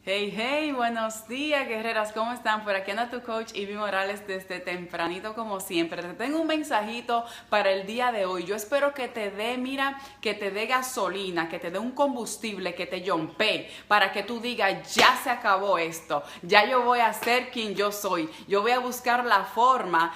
Hey, hey, buenos días, guerreras, ¿cómo están? Por aquí anda tu coach Ivy Morales desde tempranito como siempre. Te tengo un mensajito para el día de hoy. Yo espero que te dé, que te dé gasolina, que te dé un combustible, que te yompee, para que tú digas, ya se acabó esto, ya yo voy a ser quien yo soy. Yo voy a buscar la forma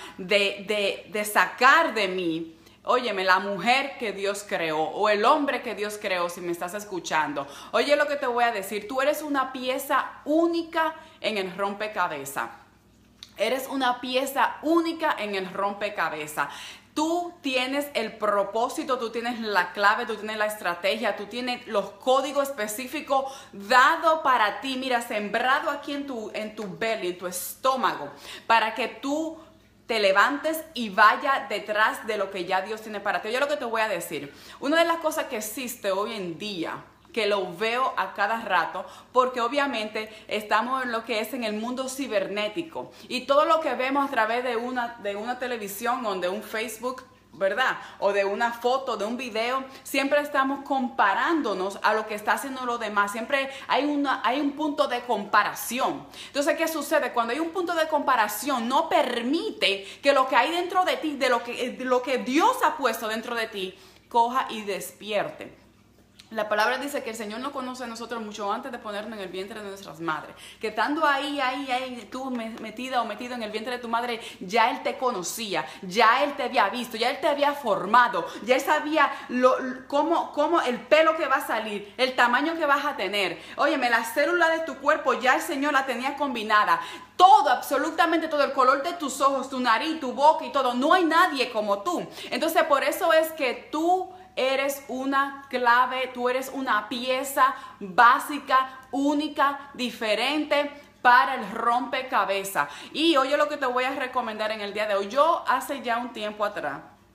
de sacar de mí, óyeme, la mujer que Dios creó o el hombre que Dios creó, si me estás escuchando. Oye lo que te voy a decir, tú eres una pieza única en el rompecabezas. Eres una pieza única en el rompecabezas. Tú tienes el propósito, tú tienes la clave, tú tienes la estrategia, tú tienes los códigos específicos dados para ti, mira, sembrado aquí en tu belly, en tu estómago, para que tú te levantes y vaya detrás de lo que ya Dios tiene para ti. Yo lo que te voy a decir, una de las cosas que existe hoy en día, que lo veo a cada rato, porque obviamente estamos en lo que es en el mundo cibernético y todo lo que vemos a través de una televisión o de un Facebook, ¿verdad? O de una foto, de un video, siempre estamos comparándonos a lo que está haciendo los demás. Siempre hay un punto de comparación. Entonces, ¿qué sucede? Cuando hay un punto de comparación, no permite que lo que hay dentro de ti, de lo que Dios ha puesto dentro de ti, coja y despierte. La palabra dice que el Señor nos conoce a nosotros mucho antes de ponernos en el vientre de nuestras madres. Que estando ahí, tú metida o metido en el vientre de tu madre, ya Él te conocía, ya Él te había visto, ya Él te había formado, ya Él sabía cómo el pelo que va a salir, el tamaño que vas a tener. Óyeme, la célula de tu cuerpo ya el Señor la tenía combinada. Todo, absolutamente todo, el color de tus ojos, tu nariz, tu boca y todo. No hay nadie como tú. Entonces, por eso es que tú eres una clave, tú eres una pieza básica, única, diferente para el rompecabezas. Y oye lo que te voy a recomendar en el día de hoy. Yo hace ya un tiempo atrás,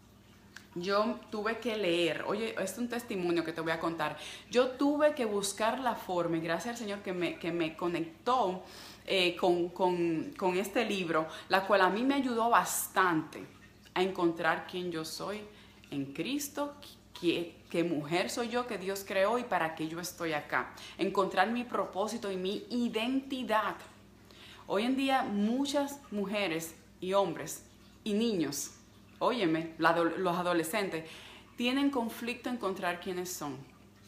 yo tuve que leer, oye, es un testimonio que te voy a contar. Yo tuve que buscar la forma, y gracias al Señor que me conectó con este libro, la cual a mí me ayudó bastante a encontrar quién yo soy en Cristo, qué mujer soy yo que Dios creó y para qué yo estoy acá. Encontrar mi propósito y mi identidad. Hoy en día muchas mujeres y hombres y niños, óyeme, los adolescentes, tienen conflicto en encontrar quiénes son.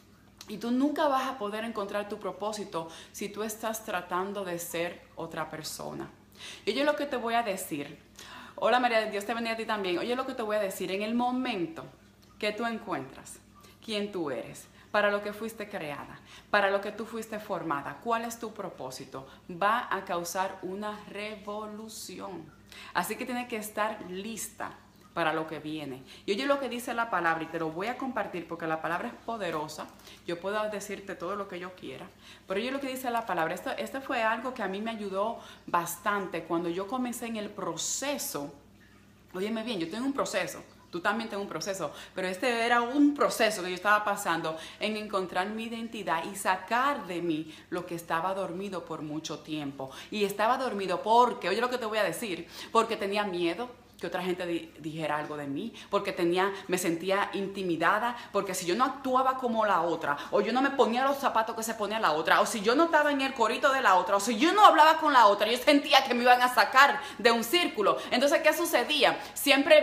Y tú nunca vas a poder encontrar tu propósito si tú estás tratando de ser otra persona. Y yo lo que te voy a decir, hola María, Dios te bendiga a ti también. Oye lo que te voy a decir, en el momento que tú encuentras quién tú eres, para lo que fuiste creada, para lo que tú fuiste formada, cuál es tu propósito, va a causar una revolución. Así que tienes que estar lista para lo que viene. Y oye lo que dice la palabra y te lo voy a compartir porque la palabra es poderosa. Yo puedo decirte todo lo que yo quiera, pero oye lo que dice la palabra. Esto fue algo que a mí me ayudó bastante cuando yo comencé en el proceso. Óyeme bien, yo tengo un proceso. Tú también tienes un proceso, pero este era un proceso que yo estaba pasando en encontrar mi identidad y sacar de mí lo que estaba dormido por mucho tiempo. Y estaba dormido porque, oye lo que te voy a decir, porque tenía miedo que otra gente dijera algo de mí, porque me sentía intimidada, porque si yo no actuaba como la otra, o yo no me ponía los zapatos que se ponía la otra, o si yo no estaba en el corito de la otra, o si yo no hablaba con la otra, yo sentía que me iban a sacar de un círculo. Entonces, ¿qué sucedía? Siempre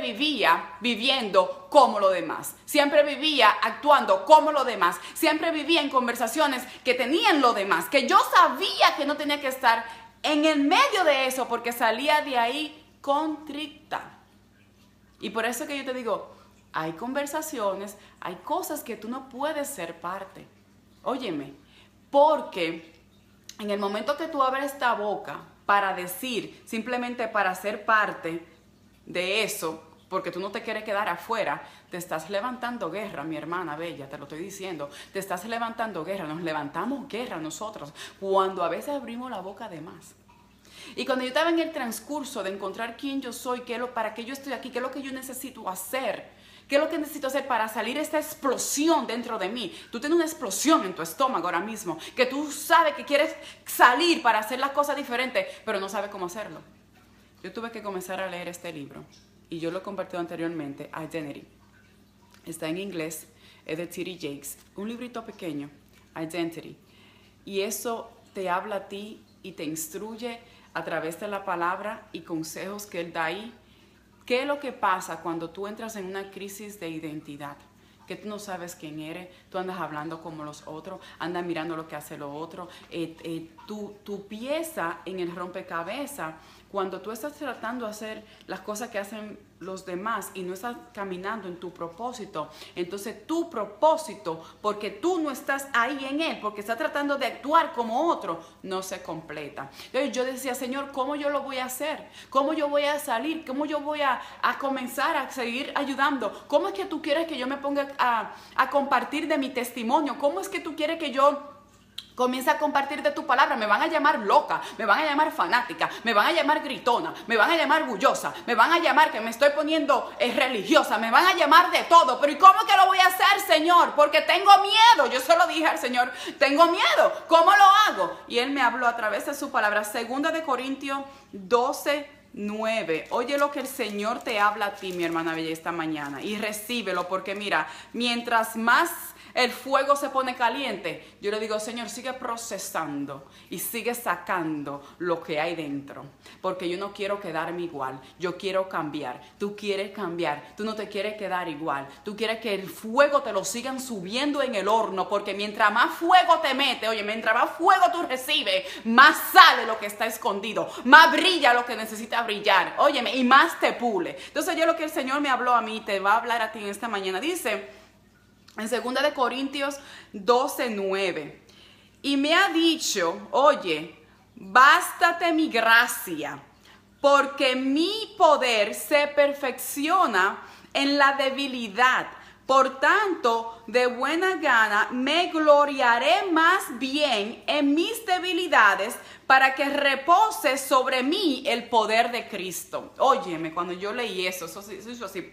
viviendo como los demás, siempre vivía actuando como los demás, siempre vivía en conversaciones que tenían los demás, que yo sabía que no tenía que estar en el medio de eso, porque salía de ahí contrita. Y por eso que yo te digo, hay conversaciones, hay cosas que tú no puedes ser parte. Óyeme, porque en el momento que tú abres esta boca para decir, simplemente para ser parte de eso, porque tú no te quieres quedar afuera, te estás levantando guerra, mi hermana bella, te lo estoy diciendo, te estás levantando guerra, nos levantamos guerra nosotros, cuando a veces abrimos la boca de más. Y cuando yo estaba en el transcurso de encontrar quién yo soy, para qué yo estoy aquí, qué es lo que yo necesito hacer, qué es lo que necesito hacer para salir esta explosión dentro de mí. Tú tienes una explosión en tu estómago ahora mismo, que tú sabes que quieres salir para hacer las cosas diferentes, pero no sabes cómo hacerlo. Yo tuve que comenzar a leer este libro y yo lo he compartido anteriormente, Identity. Está en inglés, es de T.D. Jakes, un librito pequeño, Identity. Y eso te habla a ti y te instruye a través de la palabra y consejos que Él da ahí. ¿Qué es lo que pasa cuando tú entras en una crisis de identidad? Que tú no sabes quién eres, tú andas hablando como los otros, andas mirando lo que hace los otros. Tu pieza en el rompecabezas, cuando tú estás tratando de hacer las cosas que hacen los demás y no estás caminando en tu propósito, entonces tu propósito, porque tú no estás ahí en él, porque estás tratando de actuar como otro, no se completa. Entonces yo decía, Señor, ¿cómo yo lo voy a hacer? ¿Cómo yo voy a salir? ¿Cómo yo voy a comenzar a seguir ayudando? ¿Cómo es que tú quieres que yo me ponga a compartir de mi testimonio? ¿Cómo es que tú quieres que yo comienza a compartir de tu palabra? Me van a llamar loca, me van a llamar fanática, me van a llamar gritona, me van a llamar bullosa, me van a llamar que me estoy poniendo religiosa, me van a llamar de todo. Pero ¿y cómo que lo voy a hacer, Señor? Porque tengo miedo. Yo se lo dije al Señor, tengo miedo. ¿Cómo lo hago? Y Él me habló a través de su palabra. 2 Corintios 12:9. Oye lo que el Señor te habla a ti, mi hermana bella, esta mañana, y recíbelo, porque mira, mientras más el fuego se pone caliente, yo le digo, Señor, sigue procesando y sigue sacando lo que hay dentro, porque yo no quiero quedarme igual, yo quiero cambiar. Tú quieres cambiar, tú no te quieres quedar igual, tú quieres que el fuego te lo sigan subiendo en el horno, porque mientras más fuego te mete, oye, mientras más fuego tú recibes, más sale lo que está escondido, más brilla lo que necesita brillar, óyeme, y más te pule. Entonces yo lo que el Señor me habló a mí, te va a hablar a ti en esta mañana, dice en 2 Corintios 12:9, y me ha dicho, oye, bástate mi gracia, porque mi poder se perfecciona en la debilidad. Por tanto, de buena gana me gloriaré más bien en mis debilidades, para que repose sobre mí el poder de Cristo. Óyeme, cuando yo leí eso hizo así,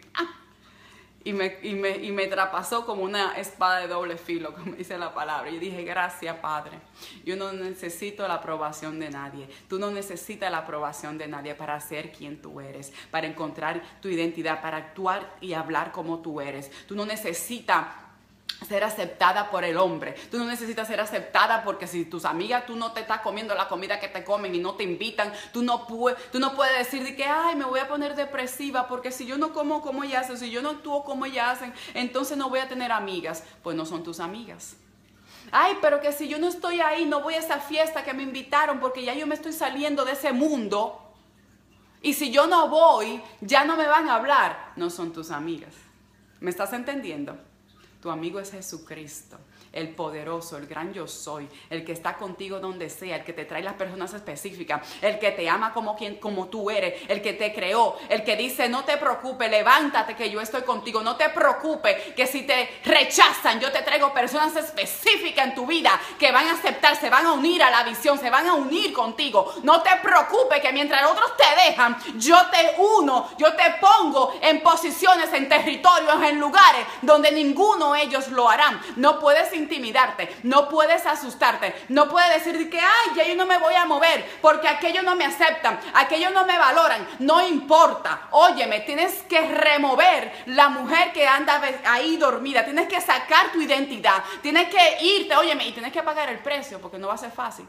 y me traspasó como una espada de doble filo, como dice la palabra. Yo dije, gracias, Padre. Yo no necesito la aprobación de nadie. Tú no necesitas la aprobación de nadie para ser quien tú eres, para encontrar tu identidad, para actuar y hablar como tú eres. Tú no necesitas ser aceptada por el hombre. Tú no necesitas ser aceptada porque si tus amigas, tú no te estás comiendo la comida que te comen y no te invitan, tú no puedes decir de que, ay, me voy a poner depresiva porque si yo no como como ellas hacen, si yo no actúo como ellas hacen, entonces no voy a tener amigas. Pues no son tus amigas. Ay, pero que si yo no estoy ahí, no voy a esa fiesta que me invitaron porque ya yo me estoy saliendo de ese mundo. Y si yo no voy, ya no me van a hablar. No son tus amigas. ¿Me estás entendiendo? Tu amigo es Jesucristo, el poderoso, el gran yo soy, el que está contigo donde sea, el que te trae las personas específicas, el que te ama como tú eres, el que te creó, el que dice, no te preocupes, levántate que yo estoy contigo, no te preocupes que si te rechazan, yo te traigo personas específicas en tu vida que van a aceptar, se van a unir a la visión, se van a unir contigo. No te preocupes que mientras otros te dejan, yo te uno, yo te pongo en posiciones, en territorios, en lugares donde ninguno de ellos lo harán. No puedes intimidarte, no puedes asustarte, no puedes decir que, ay, ya yo no me voy a mover porque aquellos no me aceptan, aquellos no me valoran. No importa, óyeme, tienes que remover la mujer que anda ahí dormida, tienes que sacar tu identidad, tienes que irte, óyeme, y tienes que pagar el precio porque no va a ser fácil.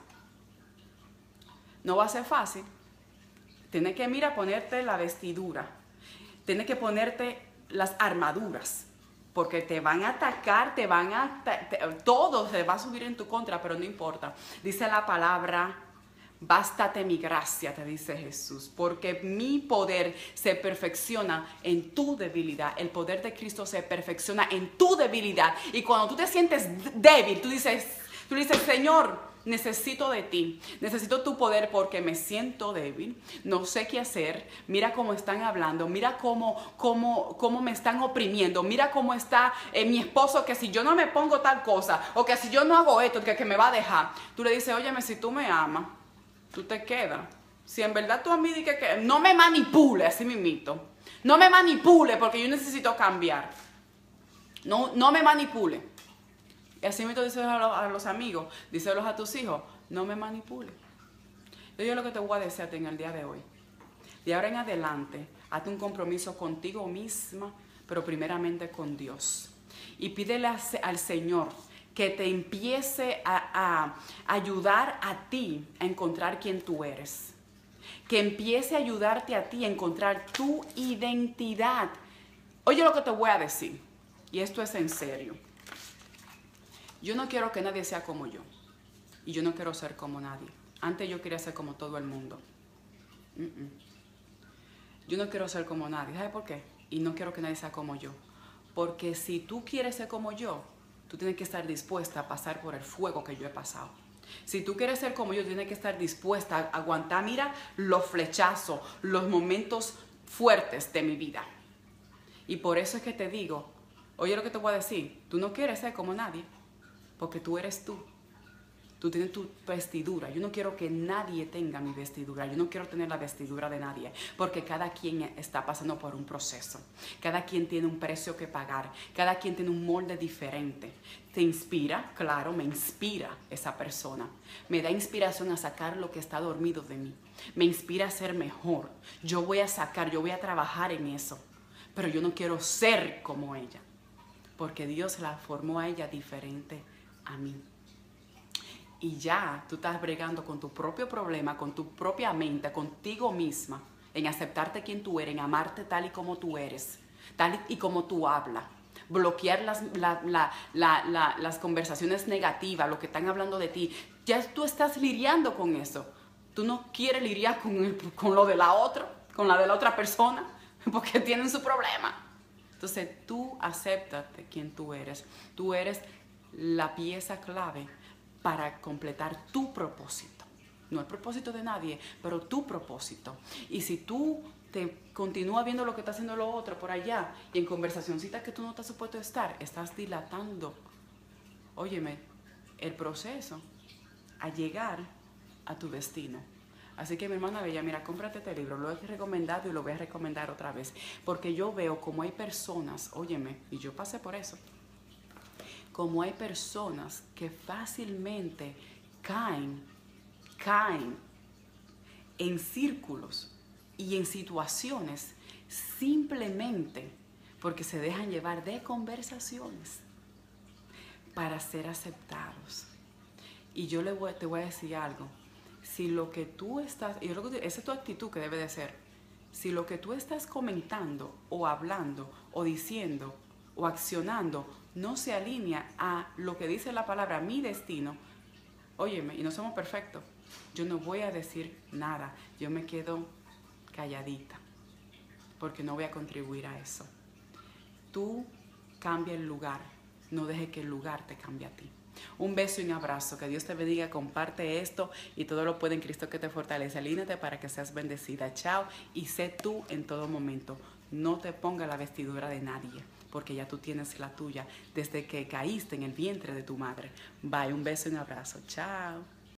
No va a ser fácil. Tienes que, mira, ponerte la vestidura, tienes que ponerte las armaduras, porque te van a atacar, todo se va a subir en tu contra, pero no importa. Dice la palabra, bástate mi gracia, te dice Jesús, porque mi poder se perfecciona en tu debilidad. El poder de Cristo se perfecciona en tu debilidad. Y cuando tú te sientes débil, tú dices, Señor, necesito de ti, necesito tu poder porque me siento débil, no sé qué hacer, mira cómo están hablando, mira cómo me están oprimiendo, mira cómo está mi esposo, que si yo no me pongo tal cosa, o que si yo no hago esto, que me va a dejar. Tú le dices, óyeme, si tú me amas, tú te quedas. Si en verdad tú a mí dices que no me manipule, así mismito, no me manipule porque yo necesito cambiar, no me manipule. Y así mismo dices a los amigos, díselos a tus hijos, no me manipules. Yo lo que te voy a decirte en el día de hoy, de ahora en adelante, hazte un compromiso contigo misma, pero primeramente con Dios. Y pídele al Señor que te empiece a ayudar a ti a encontrar quién tú eres. Que empiece a ayudarte a ti a encontrar tu identidad. Oye lo que te voy a decir, y esto es en serio. Yo no quiero que nadie sea como yo, y yo no quiero ser como nadie. Antes yo quería ser como todo el mundo. Yo no quiero ser como nadie. ¿Sabes por qué? Y no quiero que nadie sea como yo. Porque si tú quieres ser como yo, tú tienes que estar dispuesta a pasar por el fuego que yo he pasado. Si tú quieres ser como yo, tienes que estar dispuesta a aguantar, mira, los flechazos, los momentos fuertes de mi vida. Y por eso es que te digo, oye lo que te voy a decir, tú no quieres ser como nadie, porque tú eres tú. Tú tienes tu vestidura. Yo no quiero que nadie tenga mi vestidura. Yo no quiero tener la vestidura de nadie. Porque cada quien está pasando por un proceso. Cada quien tiene un precio que pagar. Cada quien tiene un molde diferente. ¿Te inspira? Claro, me inspira esa persona. Me da inspiración a sacar lo que está dormido de mí. Me inspira a ser mejor. Yo voy a trabajar en eso. Pero yo no quiero ser como ella. Porque Dios la formó a ella diferente a mí. Y ya tú estás bregando con tu propio problema, con tu propia mente, contigo misma, en aceptarte quien tú eres, en amarte tal y como tú eres, tal y como tú hablas. Bloquear las conversaciones negativas, lo que están hablando de ti. Ya tú estás lidiando con eso. Tú no quieres lidiar con lo de la otra, con la de la otra persona, porque tienen su problema. Entonces tú acéptate quien tú eres. Tú eres la pieza clave para completar tu propósito. No el propósito de nadie, pero tu propósito. Y si tú te continúas viendo lo que está haciendo lo otro por allá y en conversacioncitas que tú no estás supuesto a estar, estás dilatando, óyeme, el proceso a llegar a tu destino. Así que mi hermana bella, mira, cómprate este libro, lo he recomendado y lo voy a recomendar otra vez, porque yo veo como hay personas, óyeme, y yo pasé por eso, como hay personas que fácilmente caen en círculos y en situaciones simplemente porque se dejan llevar de conversaciones para ser aceptados. Y yo te voy a decir algo. Si lo que tú estás, esa es tu actitud que debe de ser, si lo que tú estás comentando o hablando o diciendo o accionando no se alinea a lo que dice la palabra, mi destino, óyeme, y no somos perfectos, yo no voy a decir nada, yo me quedo calladita, porque no voy a contribuir a eso. Tú cambia el lugar, no dejes que el lugar te cambie a ti. Un beso y un abrazo, que Dios te bendiga, comparte esto y todo lo puede en Cristo que te fortalece. Alíñate para que seas bendecida. Chao, y sé tú en todo momento. No te ponga la vestidura de nadie, porque ya tú tienes la tuya desde que caíste en el vientre de tu madre. Bye, un beso y un abrazo. Chao.